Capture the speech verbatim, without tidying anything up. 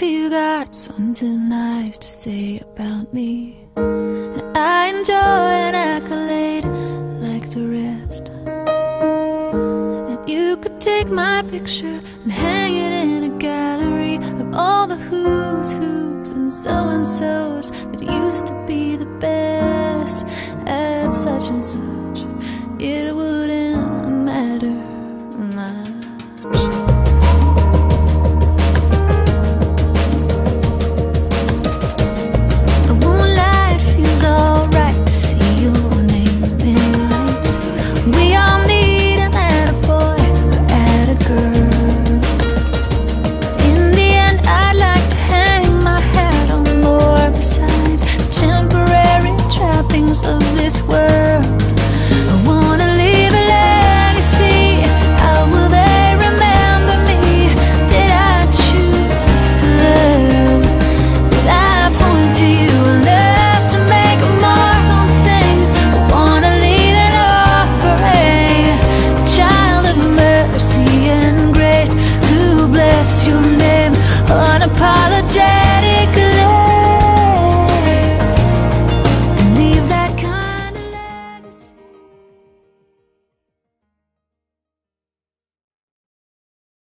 if you got something nice to say about me. And I enjoy an accolade like the rest. And you could take my picture and hang it in a gallery of all the who's who's and so-and-so's that used to be the best at such and such. It wouldn't